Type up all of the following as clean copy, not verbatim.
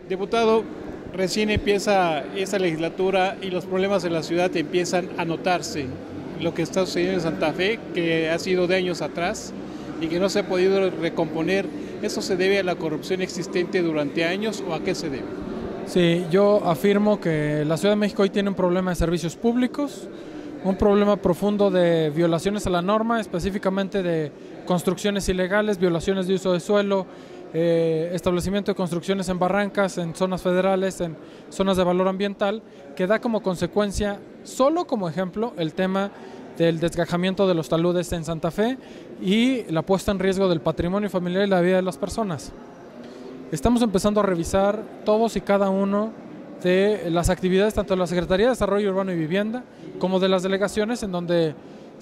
Diputado, recién empieza esta legislatura y los problemas de la ciudad empiezan a notarse. Lo que está sucediendo en Santa Fe, que ha sido de años atrás y que no se ha podido recomponer, ¿eso se debe a la corrupción existente durante años o a qué se debe? Sí, yo afirmo que la Ciudad de México hoy tiene un problema de servicios públicos, un problema profundo de violaciones a la norma, específicamente de construcciones ilegales, violaciones de uso de suelo, establecimiento de construcciones en barrancas, en zonas federales, en zonas de valor ambiental, que da como consecuencia, solo como ejemplo, el tema del desgajamiento de los taludes en Santa Fe y la puesta en riesgo del patrimonio familiar y la vida de las personas. Estamos empezando a revisar todos y cada uno de las actividades, tanto de la Secretaría de Desarrollo Urbano y Vivienda como de las delegaciones, en donde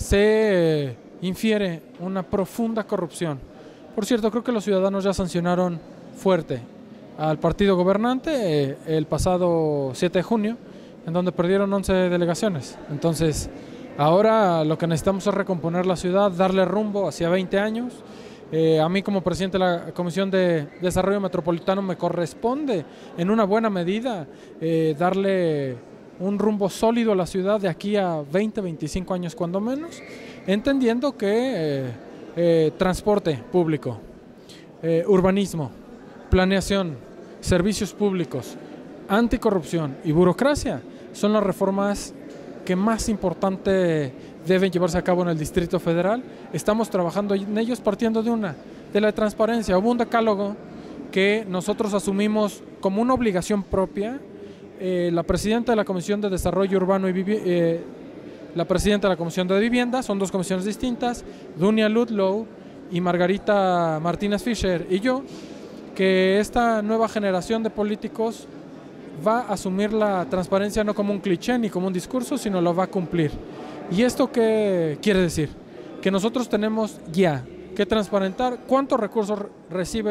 se infiere una profunda corrupción. Por cierto, creo que los ciudadanos ya sancionaron fuerte al partido gobernante el pasado 7 de junio, en donde perdieron 11 delegaciones. Entonces, ahora lo que necesitamos es recomponer la ciudad, darle rumbo hacia 20 años. A mí como presidente de la Comisión de Desarrollo Metropolitano me corresponde en una buena medida darle un rumbo sólido a la ciudad de aquí a 20, 25 años cuando menos, entendiendo que transporte público, urbanismo, planeación, servicios públicos, anticorrupción y burocracia son las reformas que más importante deben llevarse a cabo en el Distrito Federal. Estamos trabajando en ellos partiendo de la transparencia. Hubo un decálogo que nosotros asumimos como una obligación propia. La presidenta de la Comisión de Desarrollo Urbano y la presidenta de la Comisión de Vivienda, son dos comisiones distintas, Dunia Ludlow y Margarita Martínez Fischer y yo, que esta nueva generación de políticos va a asumir la transparencia no como un cliché ni como un discurso, sino lo va a cumplir. ¿Y esto qué quiere decir? Que nosotros tenemos ya que transparentar cuántos recursos recibe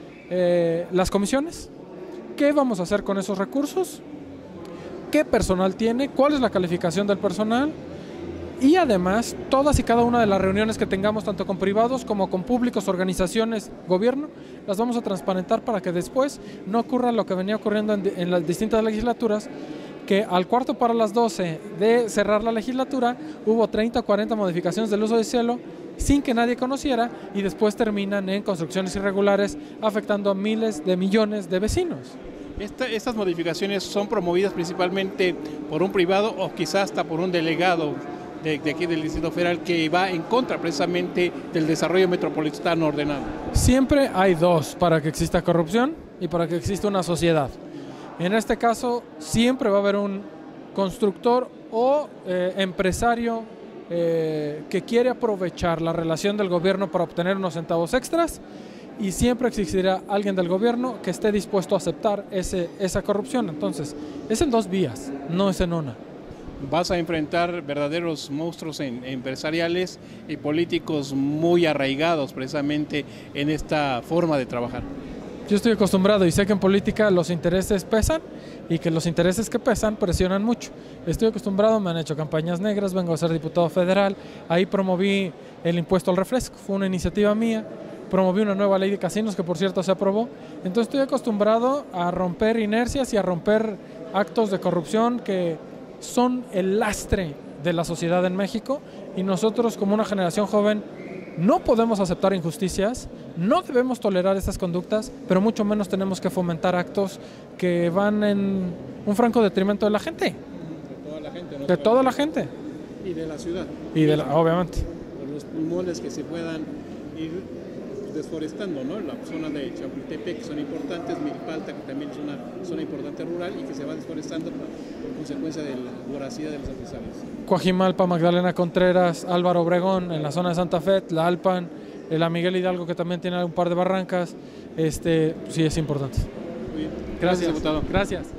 las comisiones, qué vamos a hacer con esos recursos, qué personal tiene, cuál es la calificación del personal y además todas y cada una de las reuniones que tengamos tanto con privados como con públicos, organizaciones, gobierno, las vamos a transparentar para que después no ocurra lo que venía ocurriendo en las distintas legislaturas, que al cuarto para las 12 de cerrar la legislatura hubo 30 o 40 modificaciones del uso de suelo sin que nadie conociera y después terminan en construcciones irregulares afectando a miles de millones de vecinos. ¿Estas modificaciones son promovidas principalmente por un privado o quizás hasta por un delegado de aquí del Distrito Federal que va en contra precisamente del desarrollo metropolitano ordenado? Siempre hay dos para que exista corrupción y para que exista una sociedad. En este caso siempre va a haber un constructor o empresario que quiere aprovechar la relación del gobierno para obtener unos centavos extras y siempre existirá alguien del gobierno que esté dispuesto a aceptar esa corrupción. Entonces, es en dos vías, no es en una. Vas a enfrentar verdaderos monstruos empresariales y políticos muy arraigados precisamente en esta forma de trabajar. Yo estoy acostumbrado y sé que en política los intereses pesan y que los intereses que pesan presionan mucho. Estoy acostumbrado, me han hecho campañas negras, vengo a ser diputado federal, ahí promoví el impuesto al refresco, fue una iniciativa mía, promoví una nueva ley de casinos que por cierto se aprobó. Entonces estoy acostumbrado a romper inercias y a romper actos de corrupción que son el lastre de la sociedad en México y nosotros como una generación joven no podemos aceptar injusticias, no debemos tolerar esas conductas, pero mucho menos tenemos que fomentar actos que van en un franco detrimento de la gente. De toda la gente, ¿no? De toda la gente. Y de la ciudad. Obviamente. Por los pulmones que se puedan ir desforestando, ¿no? La zona de Chapultepec, que son importantes, Milpalta, que también es una zona importante rural y que se va desforestando por consecuencia de la voracidad de los empresarios. Coajimalpa, Magdalena Contreras, Álvaro Obregón, en la zona de Santa Fe, Tlalpan, la Miguel Hidalgo, que también tiene un par de barrancas, sí es importante. Muy bien. Gracias, diputado. Gracias.